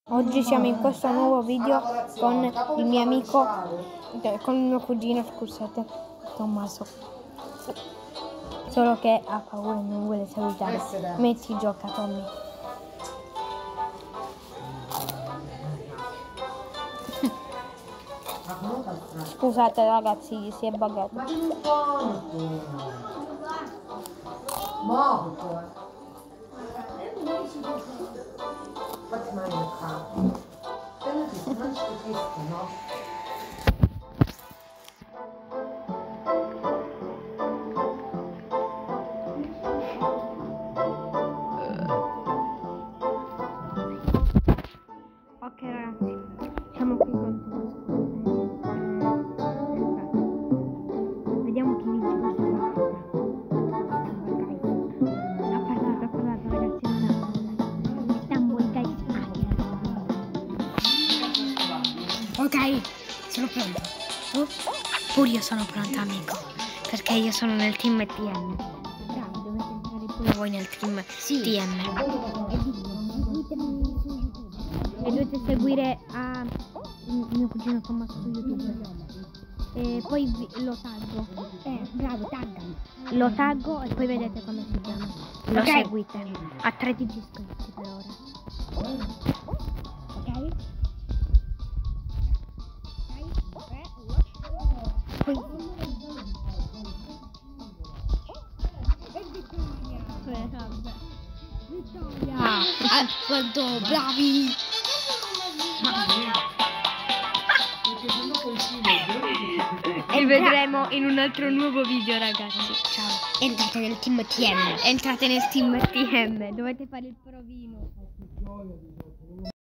Oggi siamo in questo nuovo video con il mio amico, con il mio cugino, scusate, Tommaso. Solo che ha paura e non vuole salutare. Metti gioca, Tommy. Scusate ragazzi, gli si è buggato. Ok ragazzi, siamo qui con vediamo chi vince questa partita. Ha parlato ragazzi, Istanbul Guys Hacker. Ok, sono pronto. Pure io sono pronto amico, perché io sono nel team TM. Bravo, dovete entrare pure voi nel team TM. E dovete seguire il mio cugino Tommaso su YouTube. E poi lo taggo. Bravo, taggami. Lo taggo e poi vedete come si chiama. Lo seguite. Ha 13 iscritti per ora. Ok? Poi... Vittoria! Quanto bravi! E vedremo in un altro nuovo video ragazzi. Ciao. Entrate nel team TM. Entrate nel team TM. Dovete fare il provino.